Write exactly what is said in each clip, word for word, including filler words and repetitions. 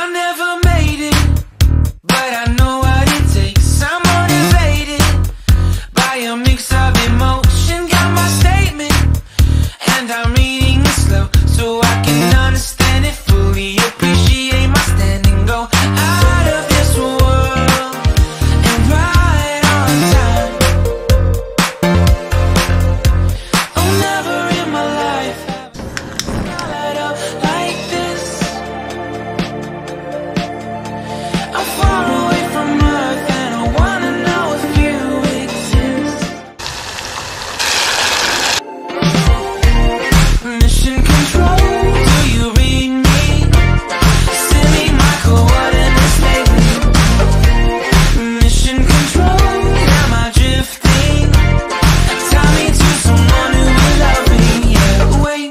I never made it, but I know what it takes. I'm motivated by a mix of emotion. Got my statement, and I'm reading it slow so I can understand it fully. Appreciate my standing, go out of this world and right on time. Oh, never in my life have I light up like this. I'm far away from Earth and I wanna know if you exist. Mission control, do you read me? Send me my coordinates lately. Mission control, am I drifting? Tie me to someone who will love me. Yeah, wait,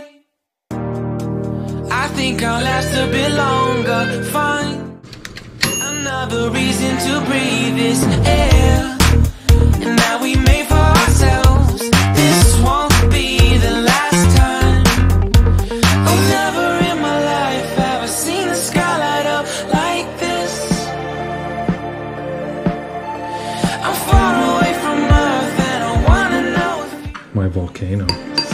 I think I'll last a bit longer. Fine, another reason to breathe this air, and that we made for ourselves. This won't be the last time. Oh, never in my life have I seen the sky light up like this. I'm far away from Earth and I wanna know if My volcano.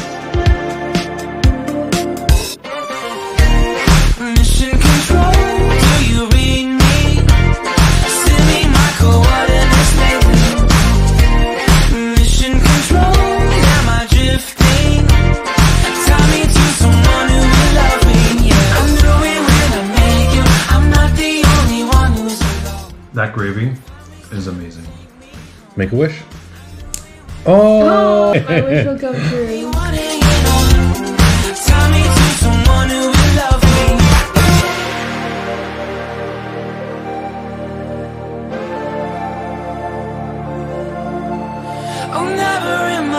mission control, do you read me? Send me my coordinates lately. Mission control, am I drifting? Tie me to someone who will love me. Yeah, I know it when I make you. I'm not the only one who's alone. That gravy is amazing. Make a wish. Oh, Oh! my wish will come true. Tie me to someone who will love me. Oh, never in